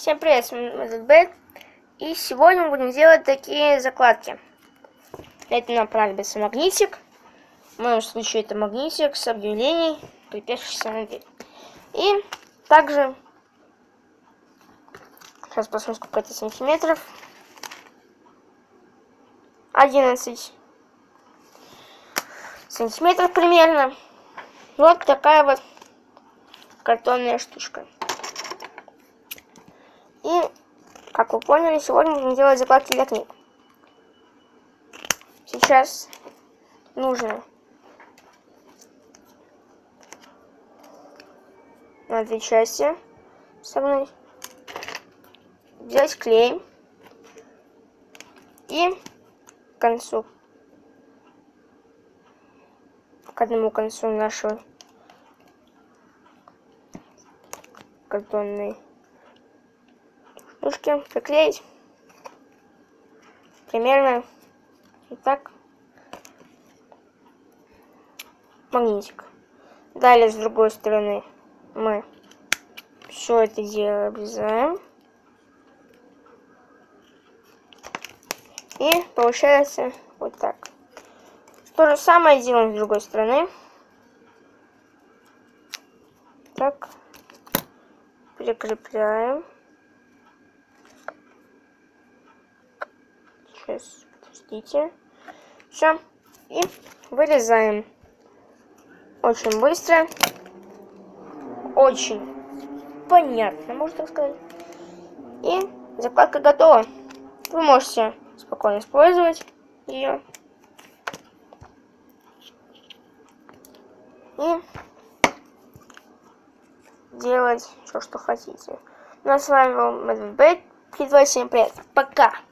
Всем привет, с вами MedVet, и сегодня мы будем делать такие закладки. Для этого нам понадобится магнитик. В моем случае это магнитик с объявлений, крепящийся на дверь. И также, сейчас посмотрим, сколько это сантиметров. 11 сантиметров примерно. Вот такая вот картонная штучка. И, как вы поняли, сегодня будем делать закладки для книг. Сейчас нужно на две части согнуть, взять клей и к одному концу нашей картонной штучки приклеить примерно вот так магнитик. Далее с другой стороны мы все это дело обрезаем, и получается вот так. То же самое делаем с другой стороны. Так, прикрепляем. Сейчас, подождите. Все. И вырезаем. Очень быстро. Очень понятно, можно так сказать. И закладка готова. Вы можете спокойно использовать ее. И делать все, что хотите. Ну а с вами был MedVet. Всем привет. Пока.